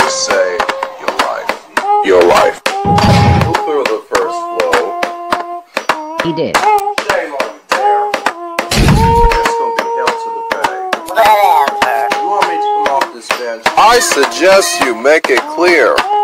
just say your life. Your life. Who threw the first blow? He did. Shame on you, Bear. It's gonna be hell to the pay. Whatever. You want me to come off this bench? I suggest you make it clear